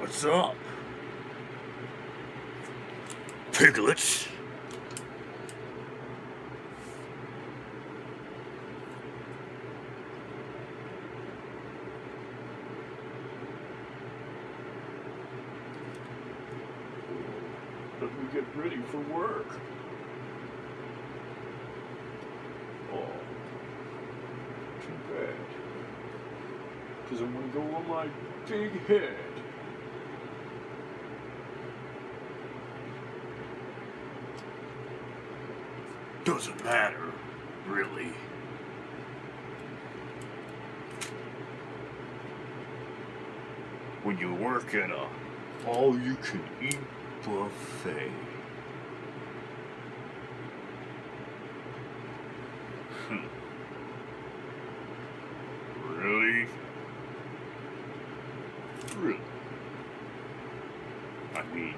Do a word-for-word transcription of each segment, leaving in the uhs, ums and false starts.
What's up? Piglets? Let me get ready for work. Oh, too bad. Because I'm going to go on my big head. Doesn't matter, really. When you work at a all-you-can-eat buffet. Hmm. Really? Really? I mean,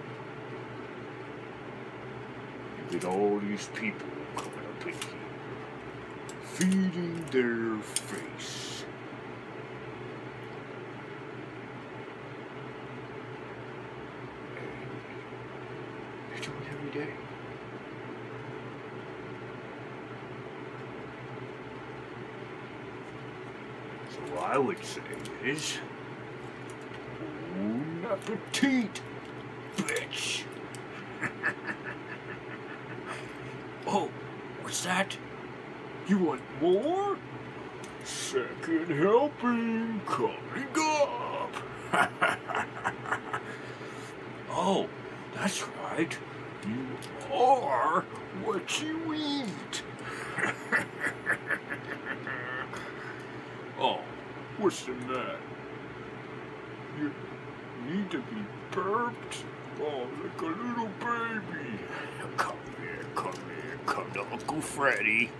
you get all these people coming up at you, feeding their face. They do it every day. So what I would say is, bon appetit, bitch. Oh, what's that? You want more? Second helping coming up. Oh, that's right. You are what you eat. Oh, what's the matter? You need to be burped? Oh, like a little baby. Come here, come here, come to Uncle Freddy.